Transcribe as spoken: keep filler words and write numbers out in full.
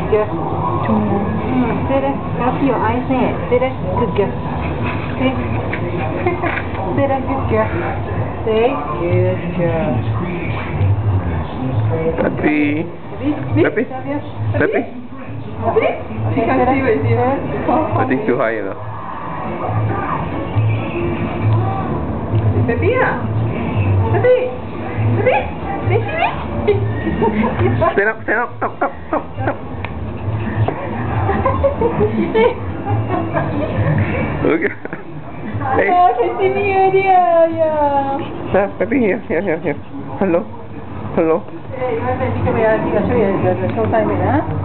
girl. Mm, stay there. Now see your eyes there. Stay there. Good girl. Stay. Stay there. Good girl. Stay. Good girl. Peppy. Peppy. Peppy. She can't see what you I think too high, you know. Peppy, ah. Peppy. Peppy. Peppy. Stand up, stand up, up, up, up, up. Okay. Hey. Oh, can see me already, yeah. Nah, Peppy, here, here, here, here. Hello. Hello. Hey, you want to come here? I'll show you the show time, huh?